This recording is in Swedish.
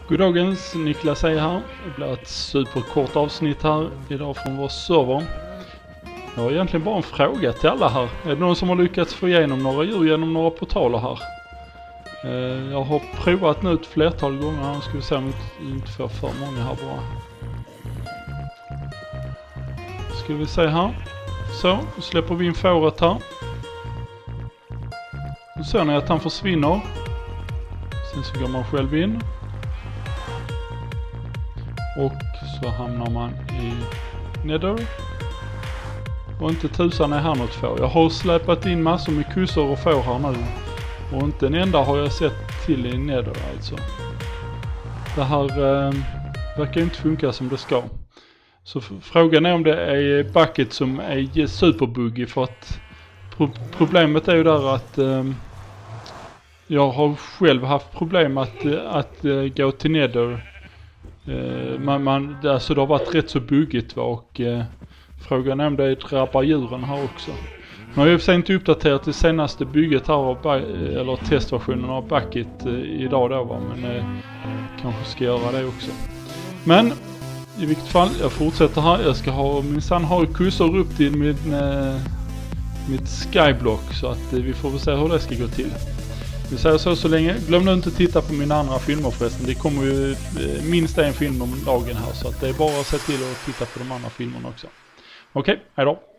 Goddagens, Niklas är här. Det blir ett superkort avsnitt här idag från vår server. Jag har egentligen bara en fråga till alla här. Är det någon som har lyckats få igenom några djur genom några portaler här? Jag har provat nu ett flertal gånger. Nu ska vi se om vi inte får för många här bara. Ska vi se här. Så, nu släpper vi in fåret här. Nu ser ni att han försvinner. Sen så går man själv in. Och så hamnar man i Nether. Och inte tusan är här något får. Jag har släpat in massor med kussor och får här nu. Och inte en enda har jag sett till i Nether alltså. Det här verkar inte funka som det ska. Så frågan är om det är Bucket som är superbuggy, för att problemet är ju där att jag har själv haft problem att gå till Nether. Alltså det har varit rätt så buggigt, och frågan är om det drabbar djuren här också. Nu har jag för sig inte uppdaterat det senaste bygget här eller testversionen av Bucket idag då, men kanske ska göra det också. Men i vilket fall, jag fortsätter här. Jag ska ha kursor upp till mitt skyblock, så att vi får väl se hur det ska gå till. Vi säger så länge. Glöm nu inte att titta på mina andra filmer förresten. Det kommer ju minst en film om dagen här, så att det är bara att se till att titta på de andra filmerna också. Okej, hej då!